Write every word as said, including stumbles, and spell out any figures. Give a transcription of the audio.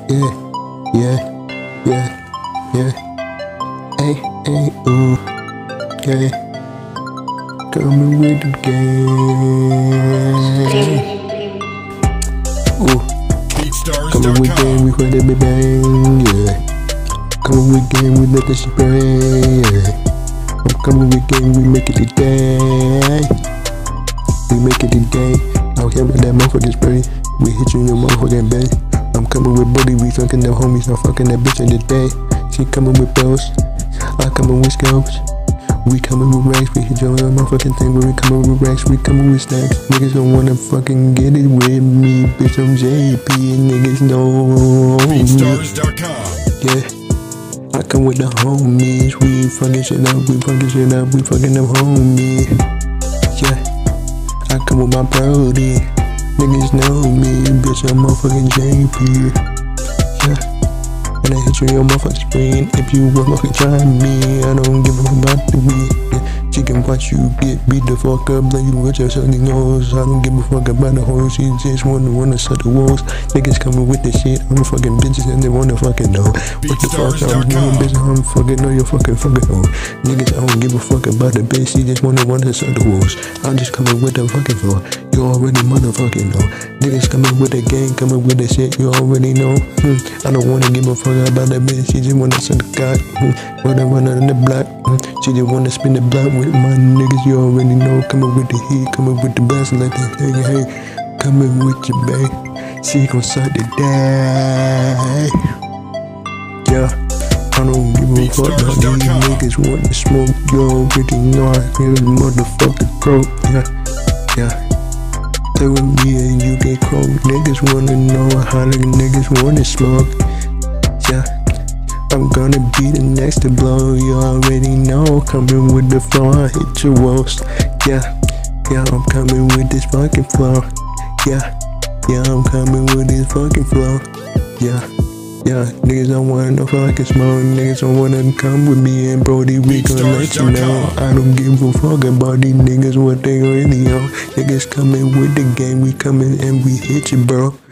yeah, yeah, yeah, yeah. Hey, hey, ooh, yeah. Coming with the game. Ooh, coming with game, we find it bang, yeah. Coming with game, we let that shit bang, yeah. I'm coming with game, we make it today. We make it today. Out here with that motherfucking spray. We hit you in your motherfucking bed. I'm coming with buddy, we fucking them homies, I'm fucking that bitch in the day. She coming with bills, I coming with scopes. We coming with racks, we hit your motherfucking thing, but we coming with racks, we coming with stacks. Niggas don't wanna fucking get it with me, bitch, I'm J P, and niggas know me. BeatStars dot com. Yeah, I come with the homies, we fucking shit up, we fucking shit up, we fucking them homies. Yeah, I come with my brody, niggas know me, bitch, I'm motherfucking J P. Yeah, and I hit you in your motherfucking screen. If you want motherfucking try me, I don't give a fuck about the weed. Yeah, she can watch you get beat the fuck up like you with your sunny nose. I don't give a fuck about the hoes, she just wanna wanna suck the walls. Niggas coming with this shit, I'm fucking bitches and they wanna fucking know what the fuck I'm doing, bitch. I'm fucking know you're fucking fucking hoe. Niggas, I don't give a fuck about the bitch, she just wanna wanna suck the walls. I'm just coming with the fucking floor. You already motherfucking know. Niggas coming with the gang, coming with the shit, you already know. Hmm. I don't wanna give a fuck about that bitch, she just wanna suck the cock. Hmm. Wanna run on the block, hmm. She just wanna spin the block with my niggas, you already know. Coming with the heat, coming with the best, like that, hey, hey. Coming with your bae, she gon' suck the day. Yeah, I don't give a fuck about these niggas wanna smoke, you already know I hear the motherfucking croak, yeah, yeah. Play with me and you get croak. Niggas wanna know how the niggas wanna smoke. Yeah, I'm gonna be the next to blow. You already know. Coming with the flow, I hit your walls. Yeah, yeah, I'm coming with this fucking flow. Yeah, yeah, I'm coming with this fucking flow. Yeah, yeah, niggas don't want no fucking smoke. Niggas don't wanna come with me and Brody, we gon' let you know. I don't give a fuck about these niggas, what they really on. Niggas coming with the game, we coming and we hit you, bro.